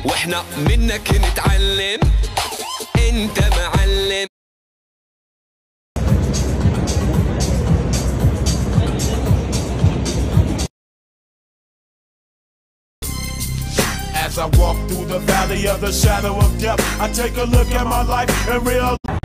واحنا منك نتعلم، انت معلم. As I walk through the valley of the shadow of death, I take a look at my life and realize